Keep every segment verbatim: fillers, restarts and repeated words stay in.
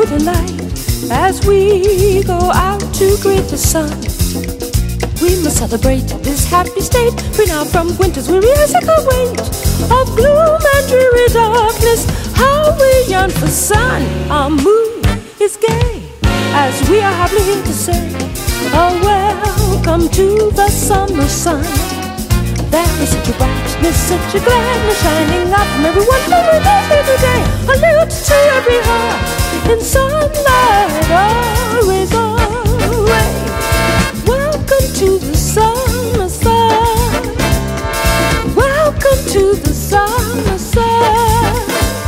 golden light. As we go out to greet the sun, we must celebrate this happy state, free now from winter's weary icy-cold weight of gloom and dreary darkness. How we yearn for sun. Our mood is gay as we are happily here to say a welcome to the summer sun. There is such a brightness, such a gladness shining up from everyone who lives every day. A lilt to every heart in sunlight, always, always. Welcome to the summer sun. Welcome to the summer sun.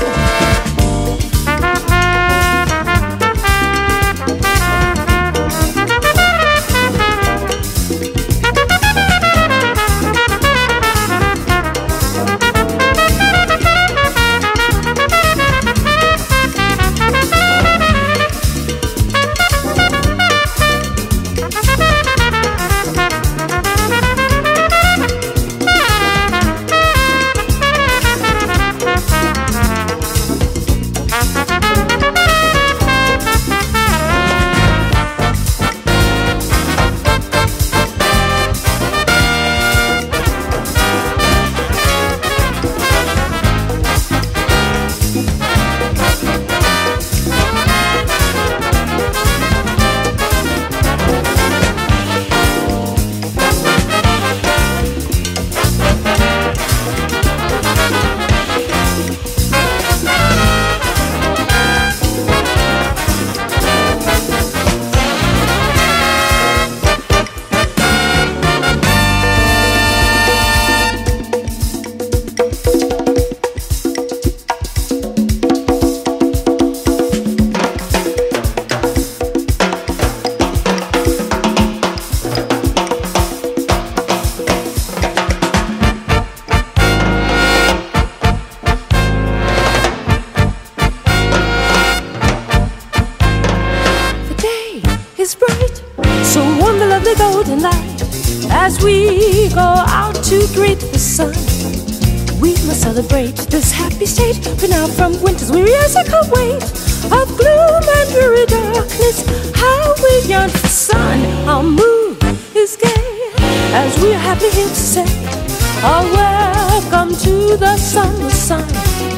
So warm the lovely golden light. As we go out to greet the sun, we must celebrate this happy state, free now from winter's weary icy-cold weight of gloom and dreary darkness. How we yearn for sun. Our mood is gay as we are happy here to say a welcome to the summer sun.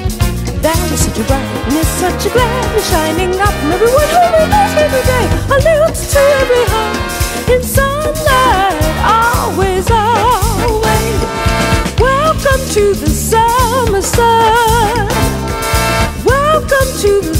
There is such a brightness, such a gladness shining up from everyone who lives every day. A lilt to every heart in sunlight, always, always. Welcome to the summer sun. Welcome to the